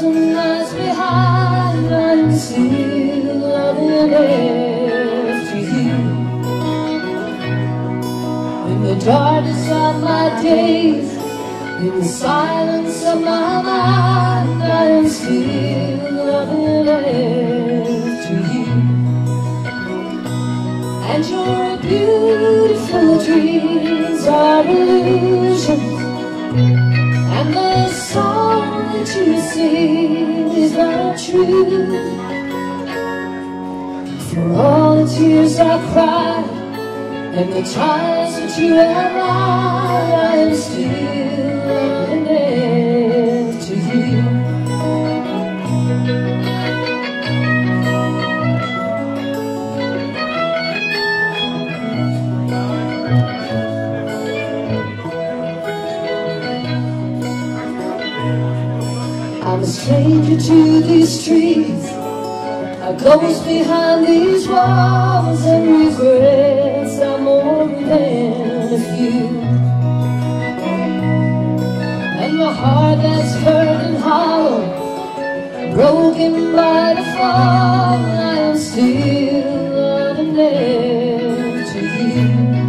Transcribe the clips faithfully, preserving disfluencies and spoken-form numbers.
thousand nights behind, I'm still loving after you. In the darkness of my days, in the silence of my mind, I am still loving after you. And your beautiful dreams are illusions, and the song that you sing is not true. For all the tears I cried, and the times that you have lied, I am still loving after you. I'm a stranger to these streets, a ghost behind these walls, and regrets are more than a few. And my heart that's hurt and hollow, broken by the fall, I am still loving after you.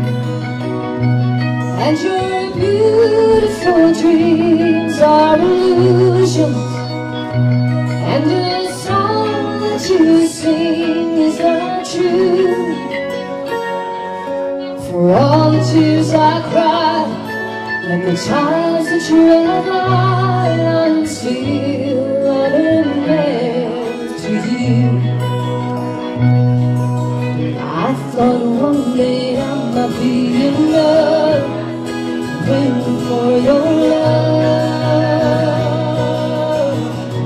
And your beautiful dreams are illusions, and the song that you sing is not true. For all the tears I cried, and the times that you have lied, I'm still loving after you. I thought one day I might be in love, waiting for your love.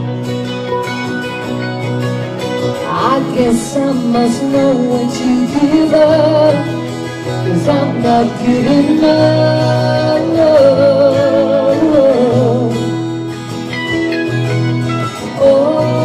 I guess I must know when to give up, 'cause I'm not good enough. Oh, oh,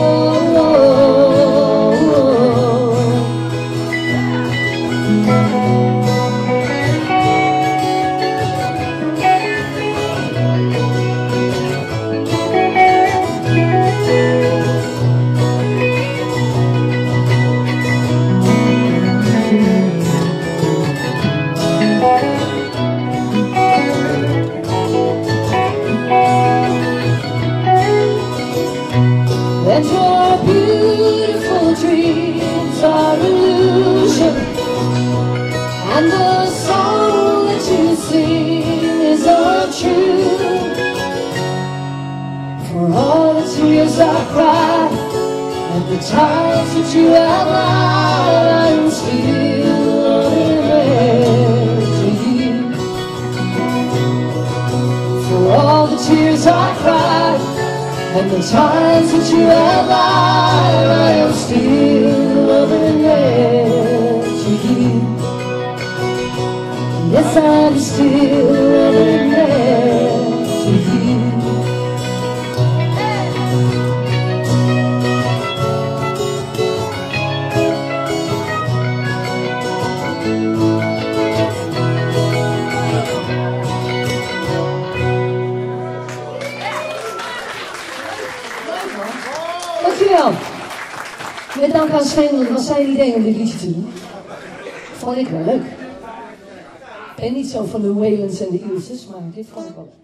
and your beautiful dreams are illusion, and the song that you sing is untrue. For all the tears I cried, and the times that you have lied, I'm still loving after you. For all the tears I cried, and the times that you have lied, I am still loving after you. Yes, I'm still loving after you. Dankjewel. Met dank aan Sven, dat was zijn idee om dit liedje te doen. Vond ik wel leuk. En niet zo van de Whalens en de Ilses, maar dit vond ik wel leuk.